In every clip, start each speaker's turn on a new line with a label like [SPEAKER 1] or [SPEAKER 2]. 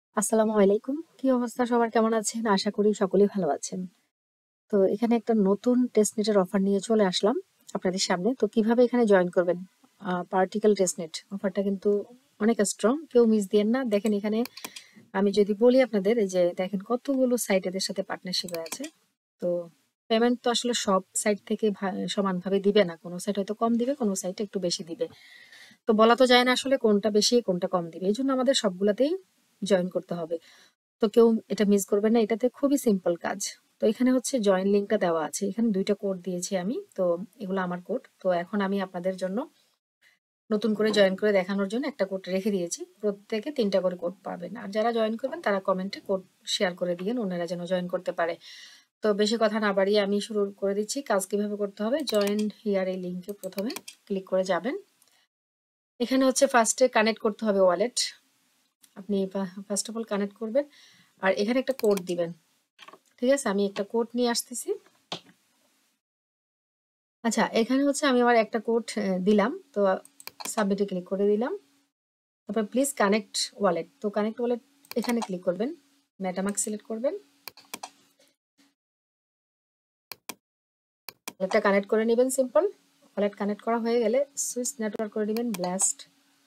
[SPEAKER 1] আসসালামু আলাইকুম। কি অবস্থা সবার, কেমন আছেন? আশা করি সকলেই ভালো আছেন। তো এখানে একটা নতুন টেস্টনেটের অফার নিয়ে চলে আসলাম আপনাদের সামনে। তো কিভাবে এখানে জয়েন করবেন? পার্টিকেল টেস্টনেট অফারটা কিন্তু অনেক স্ট্রং, কেউ মিস দিয়েন না। দেখেন এখানে আমি যদি বলি আপনাদের, এই যে দেখেন কতগুলো সাইট এদের সাথে পার্টনারশিপ আছে। তো পেমেন্ট তো আসলে সব সাইট থেকে সমানভাবে দিবে না, কোনো সাইট হয়তো কম দিবে, কোনো সাইট একটু বেশি দিবে। তো বলা তো যায় না আসলে কোনটা বেশি কোনটা কম দিবে, এই জন্য আমাদের সবগুলাতেই জয়েন করতে হবে। তো কেউ এটা মিস করবে না, এটাতে খুবই সিম্পল কাজ। তো এখানে হচ্ছে জয়েন লিঙ্কটা দেওয়া আছে, এখানে দুইটা কোড দিয়েছি আমি। তো এগুলো আমার কোড। তো এখন আমি আপনাদের জন্য নতুন করে জয়েন করে দেখানোর জন্য একটা কোড রেখে দিয়েছি। প্রত্যেকে 3টা করে কোড পাবেন, আর যারা জয়েন করবেন তারা কমেন্টে কোড শেয়ার করে দিয়েন, অন্যরা যেন জয়েন করতে পারে। তো বেশি কথা না বাড়িয়ে আমি শুরু করে দিচ্ছি। কাজ কিভাবে করতে হবে, জয়েন হিয়ার এই লিঙ্কে প্রথমে ক্লিক করে যাবেন। এখানে হচ্ছে ফার্স্টে কানেক্ট করতে হবে ওয়ালেট। আপনি ফার্স্ট অফ অল কানেক্ট করবেন, আর এখানে একটা কোড দিবেন। ঠিক আছে, আমি একটা কোড নিয়ে আসতেছি। আচ্ছা, এখানে হচ্ছে আমি আমার একটা কোড দিলাম। তো সাবমিটে ক্লিক করে দিলাম। তারপর প্লিজ কানেক্ট ওয়ালেট। তো কানেক্ট ওয়ালেট এখানে ক্লিক করবেন, মেটামাস্ক সিলেক্ট করবেন, ওয়ালেটটা কানেক্ট করে নেবেন। সিম্পল ওয়ালেট কানেক্ট করা হয়ে গেলে সুইচ নেটওয়ার্ক করে নেবেন। ব্লাস্ট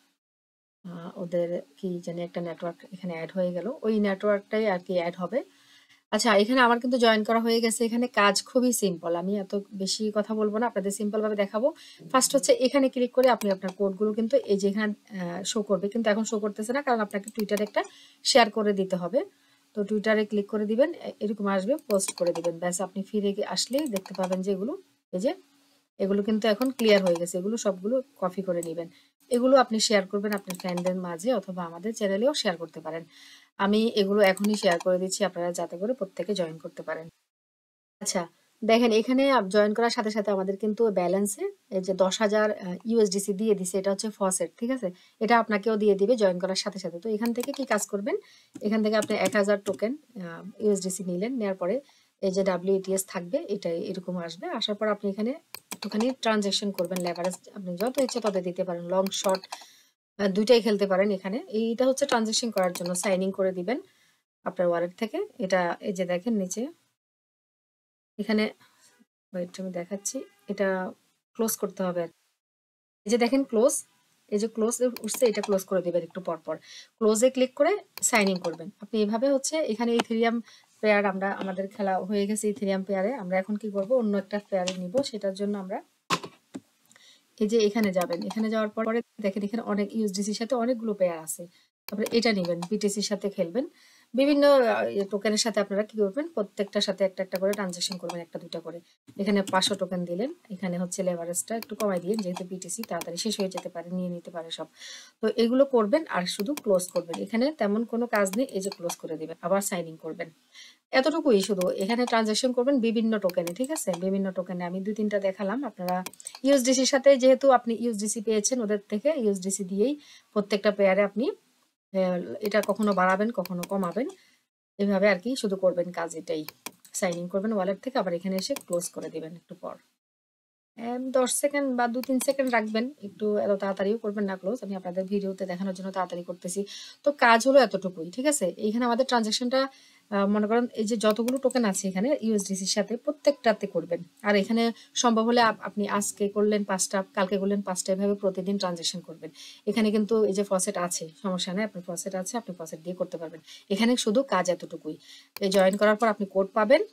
[SPEAKER 1] ওদের কি জানি একটা নেটওয়ার্ক এখানে অ্যাড হয়ে গেল, ওই নেটওয়ার্কটাই আর কি অ্যাড হবে। আচ্ছা, এখানে আমার কিন্তু জয়েন করা হয়ে গেছে। এখানে কাজ খুবই সিম্পল, আমি এত বেশি কথা বলবো না, আপনাদের সিম্পল ভাবে দেখাবো। ফার্স্ট হচ্ছে এখানে ক্লিক করে আপনি আপনার কোডগুলো কিন্তু এই যে এখানে শো করবে, কিন্তু এখন শো করতেছে না কারণ আপনাকে টুইটারে একটা শেয়ার করে দিতে হবে। তো টুইটারে ক্লিক করে দিবেন, এরকম আসবে, পোস্ট করে দিবেন। ব্যাস, আপনি ফিরে আসলেই দেখতে পাবেন যে এগুলো, এই যে এগুলো কিন্তু এখন ক্লিয়ার হয়ে গেছে। এগুলো সবগুলো কপি করে নেবেন, এগুলো আপনি শেয়ার করবেন আপনার ফ্রেন্ডদের মাঝে, অথবা আমাদের চ্যানেলেও শেয়ার করতে পারেন। আমি এগুলো এখনই শেয়ার করে দিচ্ছি আপনারা যাতে করে প্রত্যেকে জয়েন করতে পারেন। আচ্ছা, দেখেন এখানে জয়েন করার সাথে সাথে আমাদের কিন্তু ব্যালেন্সে এই যে 10,000 ইউএসডিসি দিয়ে দিছে, এটা হচ্ছে ফসেট। ঠিক আছে, এটা আপনাকেও দিয়ে দিবে জয়েন করার সাথে সাথে। তো এখান থেকে কি কাজ করবেন, এখান থেকে আপনি 1,000 টোকেন ইউএসডিসি নিলেন, নেওয়ার পরে এই যে ডাব্লিউটিএস থাকবে, এটা এরকম আসবে। আসার পর আপনি এখানে একটুখানি ট্রানজ্যাকশন করবেন। লেভারেজ আপনি যত ইচ্ছে তত দিতে পারেন, লং শর্ট দুইটাই খেলতে পারেন। এখানে এইটা হচ্ছে ট্রানজ্যাকশন করার জন্য সাইন ইন করে দিবেন আপনার ওয়ালেট থেকে। এটা এই যে দেখেন নিচে এখানে, ওয়েট আমি দেখাচ্ছি, এটা ক্লোজ করতে হবে। এই যে দেখেন ক্লোজ, এই যে ক্লোজ উঠছে, এটা ক্লোজ করে দিবেন একটু পর পর। ক্লোজে ক্লিক করে সাইন ইন করবেন আপনি। এভাবে হচ্ছে এখানে ইথেরিয়াম পেয়ার আমরা আমাদের খেলা হয়ে গেছে। ইথেরিয়াম পেয়ারে আমরা এখন কি করব, অন্য একটা পেয়ারে নিব। সেটার জন্য আমরা এই যে এখানে যাবেন, এখানে যাওয়ার পরে দেখেন এখানে অনেক ইউএসডিসির সাথে অনেকগুলো পেয়ার আছে। তারপরে এটা নেবেন, বিটিসির সাথে খেলবেন। বিভিন্ন টোকেনের সাথে আপনারা কি করবেন, প্রত্যেকটার সাথে একটা একটা করে ট্রানজাকশন করবেন, একটা দুটা করে। এখানে 500 টোকেন দিলেন, এখানে হচ্ছে লেভারেজটা একটু কমাই দিন, যেহেতু বিটিসি তাড়াতাড়ি শেষ হয়ে যেতে পারে, নিয়ে নিতে পারে সব। তো এগুলো করবেন আর শুধু ক্লোজ করবেন। এখানে তেমন কোনো কাজ নেই, এই যে ক্লোজ করে দিবেন, আবার সাইন ইন করবেন। এতটুকুই শুধু, এখানে ট্রানজাকশন করবেন বিভিন্ন টোকেনে। ঠিক আছে, বিভিন্ন টোকেনে আমি 2-3টা দেখালাম আপনারা। ইউএসডিসির সাথে যেহেতু আপনি ইউএসডিসি পেয়েছেন ওদের থেকে, ইউএসডিসি দিয়েই প্রত্যেকটা পেয়ারে আপনি এটা কখনো বাড়াবেন কখনো কমাবেন, এভাবে আর কি শুধু করবেন কাজ এটাই। সাইন ইন করবেন ওয়ালেট থেকে, আবার এখানে এসে ক্লোজ করে দিবেন একটু পর। 10 সেকেন্ড বা 2-3 সেকেন্ড রাখবেন, একটু এত তাড়াতাড়িও করবেন না ক্লোজ, আমি আপনাদের ভিডিওতে দেখানোর জন্য তাড়াতাড়ি করতেছি। তো কাজ হলো এতটুকুই। ঠিক আছে, এইখানে আমাদের ট্রানজাকশনটা মনে করেন এই যে যতগুলো টোকেন আছে এখানে ইউএসডিসির সাথে প্রত্যেকটাতে করবেন। আর এখানে সম্ভব হলে আপনি আজকে করলেন 5টা, কালকে করলেন 5টা, এভাবে প্রতিদিন ট্রানজাকশন করবেন। এখানে কিন্তু এই যে ফসেট আছে, সমস্যা নেই, আপনার ফসেট আছে, আপনি ফসেট দিয়ে করতে পারবেন। এখানে শুধু কাজ এতটুকুই। এই জয়েন করার পর আপনি কোড পাবেন,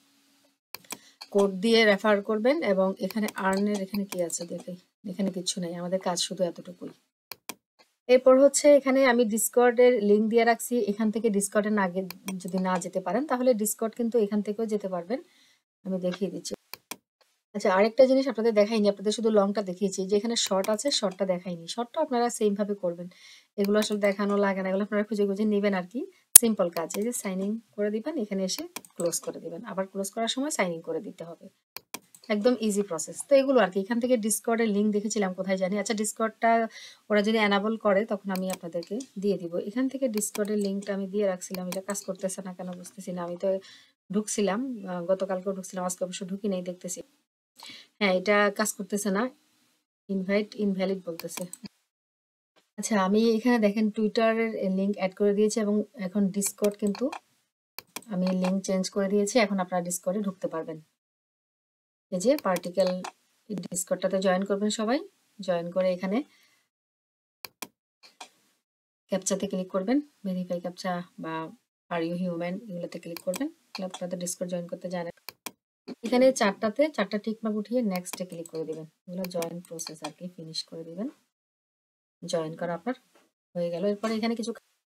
[SPEAKER 1] কোড দিয়ে রেফার করবেন। এবং এখানে আর্নের এখানে কি আছে দেখে, এখানে কিছু নেই, আমাদের কাজ শুধু এতটুকুই। এরপর হচ্ছে এখানে আমি ডিসকর্ডের লিংক দিয়ে রাখছি, এখান থেকে ডিসকর্ডে না যদি না যেতে পারেন তাহলে ডিসকর্ড কিন্তু এখান থেকেও যেতে পারবেন, আমি দেখিয়ে দিচ্ছি। আচ্ছা, আরেকটা জিনিস আপনাদের দেখাইনি, আপনাদের শুধু লংটা দেখিয়েছি, যে এখানে শর্ট আছে, শর্টটা দেখাইনি। শর্টটা আপনারা সেম ভাবে করবেন, এগুলো আসলে দেখানো লাগে না, এগুলো আপনারা খুঁজে খুঁজে নেবেন আর কি। সিম্পল কাজ, এই যে সাইন ইন করে দিবেন, এখানে এসে ক্লোজ করে দিবেন, আবার ক্লোজ করার সময় সাইন ইন করে দিতে হবে। একদম ইজি প্রসেস। তো এগুলো আর কি। এখান থেকে ডিসকর্ডের লিংক দেখেছিলাম কোথায় জানি। আচ্ছা, ডিসকর্ডটা ওরা যদি এনাবল করে তখন আমি আপনাদেরকে দিয়ে দিব। এখান থেকে ডিসকর্ডের লিংকটা আমি দিয়ে রাখছিলাম, এটা কাজ করতেছে না কেন বুঝতেছি না। আমি তো ঢুকছিলাম, গতকালকেও ঢুকছিলাম, আজকে অবশ্য ঢুকি নেই, দেখতেছি। হ্যাঁ, এটা কাজ করতেছে না, ইনভাইট ইনভ্যালিড বলতেছে। আচ্ছা, আমি এখানে দেখেন টুইটারের লিংক অ্যাড করে দিয়েছি এবং এখন ডিসকর্ড কিন্তু আমি লিংক চেঞ্জ করে দিয়েছি। এখন আপনারা ডিসকর্ডে ঢুকতে পারবেন। এই যে পার্টিকেল ডিসকর্ডটাতে জয়েন করবেন সবাই। জয়েন করে এখানে ক্যাপচাতে ক্লিক করবেন, ভেরিফাই ক্যাপচা বা আর ইউ হিউম্যান এগুলোতে ক্লিক করবেন। আপনাদের ডিসকর্ড জয়েন করতে জানেন। এখানে চারটা টিক মার্ক উঠিয়ে নেক্সটে ক্লিক করে দিবেন। এগুলো জয়েন প্রসেস আর কি, ফিনিশ করে দিবেন। জয়েন করা আপনার হয়ে গেল। এরপরে এখানে কিছু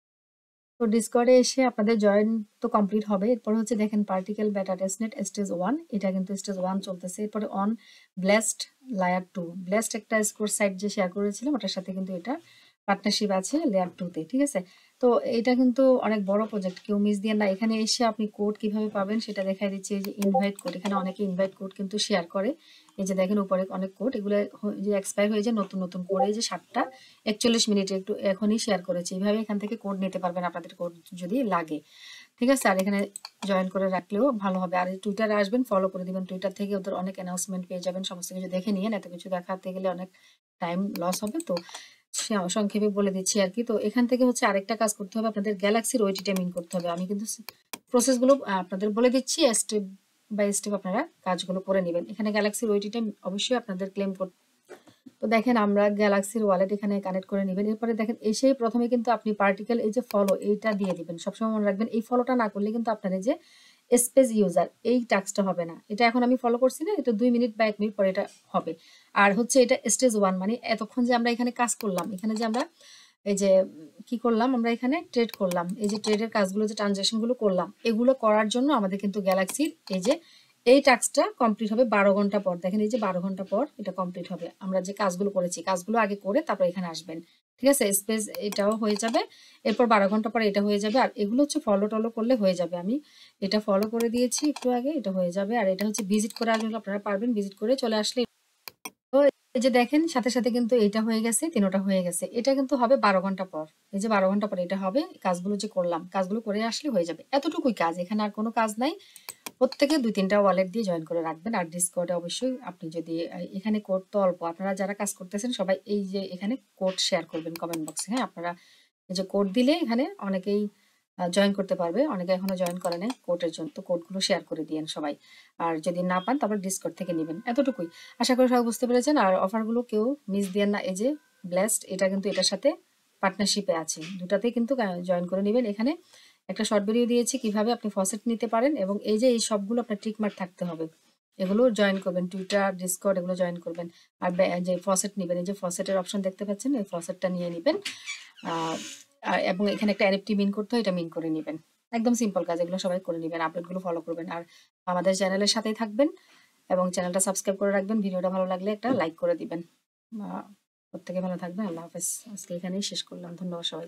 [SPEAKER 1] তো ডিসকর্ডে এসে আপনাদের জয়েন তো কমপ্লিট হবে। এরপর হচ্ছে দেখেন পার্টিকেল বেটা টেস্টনেট স্টেজ 1, এটা কিন্তু স্টেজ 1 চলতেছে। এরপরে অন ব্লেসড লেয়ার 2, ব্লেসড একটা স্কোর সাইট যে শেয়ার করেছিলাম ওটার সাথে কিন্তু এটা পার্টনারশিপ আছে লেয়ার 2 তে, ঠিক আছে। তো এটা কিন্তু অনেক বড় প্রজেক্ট, কেউ মিস দিয়ে না। এখানে এসে আপনি কোড কিভাবে পাবেন সেটা দেখাই দিচ্ছি। এই যে ইনভাইট কোড, এখানে অনেকে ইনভাইট কোড কিন্তু শেয়ার করে। এই যে দেখেন উপরে অনেক কোড, এগুলো যে এক্সপায়ার হয়ে যায়, নতুন নতুন কোড এই যে 7টা 41 মিনিটে একটু এখনই শেয়ার করেছি। এইভাবে এখান থেকে কোড নিতে পারবেন আপনাদের কোড যদি লাগে, ঠিক আছে। আর এখানে জয়েন করে রাখলেও ভালো হবে। আর টুইটারে আসবেন, ফলো করে দিবেন। টুইটার থেকে ওদের অনেক অ্যানাউন্সমেন্ট পেয়ে যাবেন, সমস্ত কিছু দেখে নিয়েন। এত কিছু দেখাতে গেলে অনেক টাইম লস হবে, তো সংক্ষেপে বলে দিচ্ছি আর কি। তো এখান থেকে হচ্ছে আরেকটা কাজ করতে হবে, আপনাদের গ্যালাক্সির ওইটিটা মিন করতে হবে। আমি কিন্তু প্রসেসগুলো আপনাদের বলে দিচ্ছি, স্টেপ বাই স্টেপ আপনারা কাজগুলো করে নেবেন। এখানে গ্যালাক্সির ওইটিটা অবশ্যই আপনাদের ক্লেম করতে। তো দেখেন আমরা গ্যালাক্সির ওয়ালেট এখানে কানেক্ট করে নেবেন। এরপরে দেখেন এসেই প্রথমে কিন্তু আপনি পার্টিকেল এই যে ফলো এইটা দিয়ে দিবেন। সবসময় মনে রাখবেন এই ফলোটা না করলে কিন্তু আপনার এই যে স্পেস ইউজার এই টাস্কটা হবে না। এটা এখন আমি ফলো করছি না, এটা 2 মিনিট বা 1 মিনিট পরে এটা হবে। আর হচ্ছে এটা স্টেজ 1, মানে এতক্ষণ যে আমরা এখানে কাজ করলাম, এখানে যে আমরা এই যে কি করলাম, আমরা এখানে ট্রেড করলাম, এই যে ট্রেডের কাজগুলো যে ট্রানজাকশন গুলো করলাম, এগুলো করার জন্য আমাদের কিন্তু গ্যালাক্সির এই যে এই টাস্কটা কমপ্লিট হবে 12 ঘন্টা পর। দেখেন এই যে 12 ঘন্টা পর এটা কমপ্লিট হবে। আমরা যে কাজগুলো করেছি, কাজগুলো আগে করে তারপর এখানে আসবেন, ঠিক আছে। স্পেস এটাও হয়ে যাবে, এরপর 12 ঘন্টা পরে এটা হয়ে যাবে। আর এগুলো হচ্ছে ফলো টলো করলে হয়ে যাবে। আমি এটা ফলো করে দিয়েছি একটু আগে, এটা হয়ে যাবে। আর এটা হচ্ছে ভিজিট করে আসলে আপনারা পারবেন, ভিজিট করে চলে আসলে। তো এই যে দেখেন সাথে সাথে কিন্তু এটা হয়ে গেছে, তিনোটা হয়ে গেছে। এটা কিন্তু হবে 12 ঘন্টা পর। এই যে 12 ঘন্টা পর এটা হবে, কাজগুলো যে করলাম কাজগুলো করে আসলে হয়ে যাবে। এতটুকুই কাজ, এখানে আর কোনো কাজ নাই। প্রত্যেকে 2-3টা ওয়ালেট দিয়ে জয়েন করে রাখবেন। আর ডিসকর্ডে অবশ্যই আপনি যদি এখানে কোড তো অল্প, আপনারা যারা কাজ করতেছেন সবাই এই যে এখানে কোড শেয়ার করবেন কমেন্ট বক্সে। হ্যাঁ, আপনারা এই যে কোড দিলে এখানে অনেকেই জয়েন করতে পারবে, অনেকে এখনো জয়েন করে নাই কোডের জন্য। তো কোডগুলো শেয়ার করে দিয়েন সবাই। আর যদি না পান তারপর ডিসকর্ড থেকে নেবেন। এতটুকুই, আশা করি সবাই বুঝতে পেরেছেন। আর অফারগুলো কেউ মিস দিয়েন না। এই যে ব্লেসড, এটা কিন্তু এটার সাথে পার্টনারশিপে আছে, দুটাতেই কিন্তু জয়েন করে নেবেন। এখানে একটা শর্ট ভিডিও দিয়েছি কিভাবে আপনি ফসেট নিতে পারেন, এবং এই যে এই সবগুলো আপনার টিকমার্ক থাকতে হবে, এগুলো জয়েন করবেন। টুইটার, ডিসকর্ড এগুলো জয়েন করবেন। আর যে ফসেট নেবেন, এই যে ফসেটের অপশন দেখতে পাচ্ছেন, এই ফসেটটা নিয়ে নেবেন। এবং এখানে একটা এনএফটি মিন করতে হয়, এটা মিন করে নেবেন। একদম সিম্পল কাজ, এগুলো সবাই করে নেবেন। আপডেটগুলো ফলো করবেন আর আমাদের চ্যানেলের সাথেই থাকবেন এবং চ্যানেলটা সাবস্ক্রাইব করে রাখবেন। ভিডিওটা ভালো লাগলে একটা লাইক করে দিবেন। প্রত্যেকে ভালো থাকবেন। আল্লাহ হাফেজ। আজকে এখানেই শেষ করলাম। ধন্যবাদ সবাই।